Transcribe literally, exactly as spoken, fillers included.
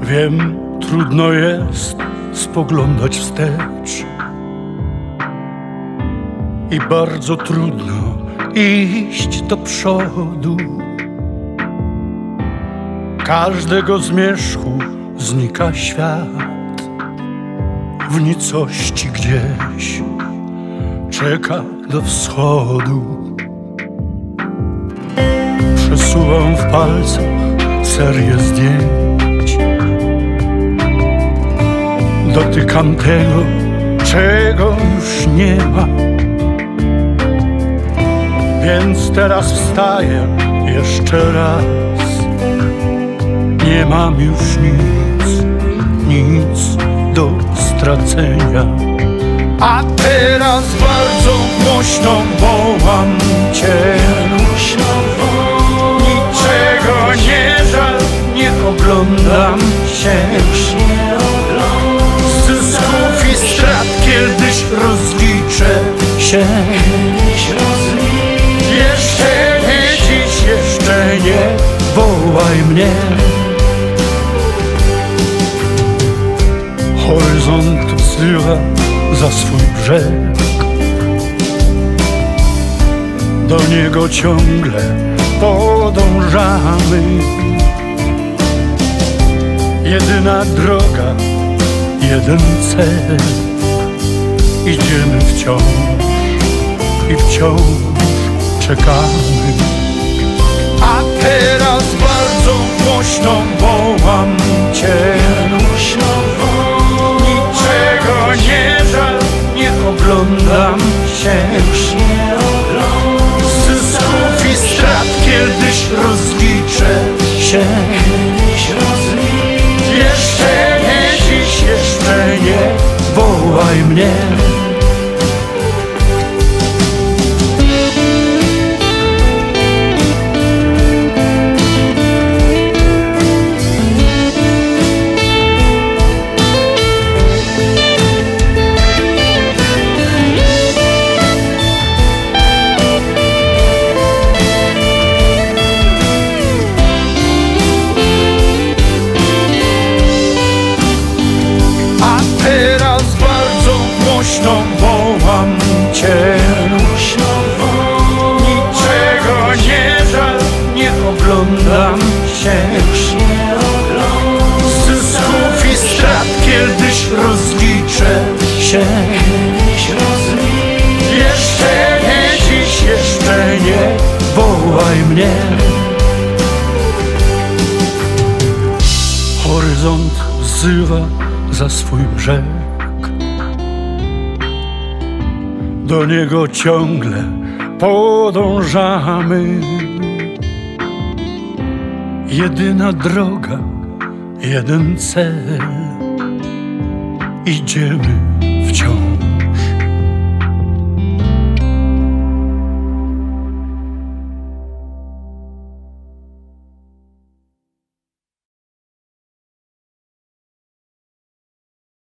Wiem, trudno jest spoglądać wstecz i bardzo trudno iść do przodu. Każdego zmierzchu znika świat, w nicości gdzieś czeka do wschodu. Przesuwam w palcach serię zdjęć, dotykam tego, czego już nie ma. Więc teraz wstaję jeszcze raz. Nie mam już nic, nic do stracenia. A teraz bardzo głośno wołam Cię. Niczego nie żal, nie oglądam się. Zysków i strat kiedyś rozliczę się. Jeszcze nie dziś, jeszcze nie, wołaj mnie. Horyzont wzywa za swój brzeg, do niego ciągle podążamy. Jedyna droga, jeden cel, idziemy wciąż i wciąż czekamy. A teraz bardzo głośno wołam Cię. Niczego nie żal, nie oglądam się. Zysków i strat kiedyś rozliczę się. Jeszcze nie dziś, jeszcze nie, wołaj mnie. Głośno wołam Cię. Niczego nie żal, nie oglądam się. Zysków i strat kiedyś rozliczę się. Jeszcze nie dziś, jeszcze nie, wołaj mnie. Horyzont wzywa za swój brzeg, do niego ciągle podążamy. Jedyna droga, jeden cel, idziemy